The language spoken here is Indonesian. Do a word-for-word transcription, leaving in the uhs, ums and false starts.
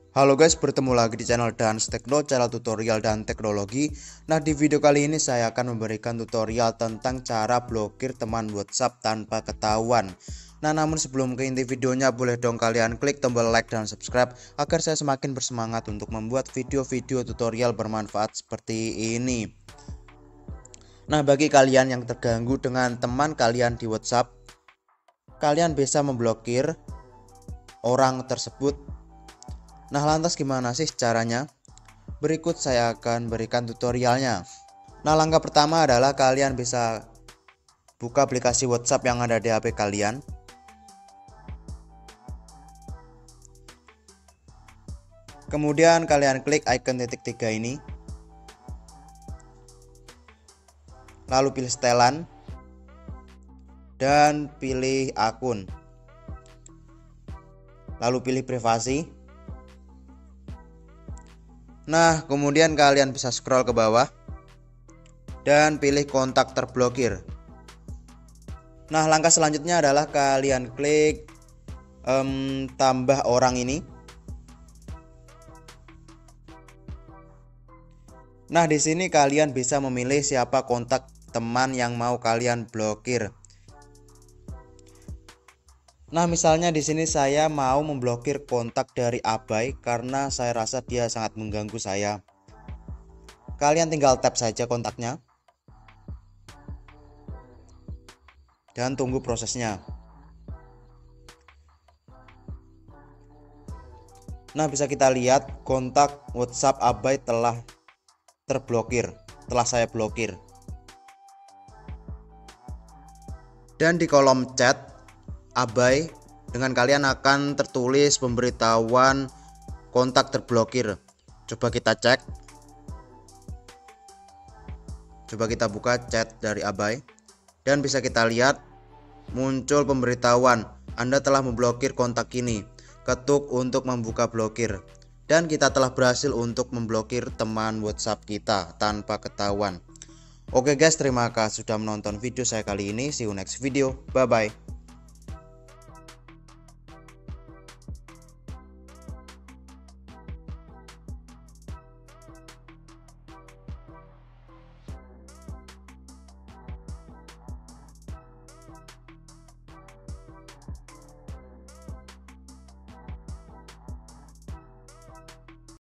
Halo guys, bertemu lagi di channel Dans Tekno, channel tutorial dan teknologi. Nah, di video kali ini saya akan memberikan tutorial tentang cara blokir teman WhatsApp tanpa ketahuan. Nah, namun sebelum ke inti videonya, boleh dong kalian klik tombol like dan subscribe agar saya semakin bersemangat untuk membuat video-video tutorial bermanfaat seperti ini. Nah, bagi kalian yang terganggu dengan teman kalian di WhatsApp, kalian bisa memblokir orang tersebut. Nah, lantas gimana sih caranya? Berikut saya akan berikan tutorialnya. Nah, langkah pertama adalah kalian bisa buka aplikasi WhatsApp yang ada di H P kalian. Kemudian kalian klik icon titik tiga ini. Lalu pilih setelan dan pilih akun. Lalu pilih privasi. Nah, kemudian kalian bisa scroll ke bawah dan pilih kontak terblokir. Nah, langkah selanjutnya adalah kalian klik um, tambah orang ini. Nah, di sini kalian bisa memilih siapa kontak teman yang mau kalian blokir. Nah, misalnya di sini saya mau memblokir kontak dari Abai karena saya rasa dia sangat mengganggu saya. Kalian tinggal tap saja kontaknya dan tunggu prosesnya. Nah, bisa kita lihat kontak WhatsApp Abai telah terblokir, telah saya blokir. Dan di kolom chat Abai, dengan kalian akan tertulis pemberitahuan kontak terblokir. Coba kita cek. Coba kita buka chat dari Abai dan bisa kita lihat muncul pemberitahuan Anda telah memblokir kontak ini. Ketuk untuk membuka blokir. Dan kita telah berhasil untuk memblokir teman WhatsApp kita tanpa ketahuan. Oke guys, terima kasih sudah menonton video saya kali ini. See you next video. Bye bye.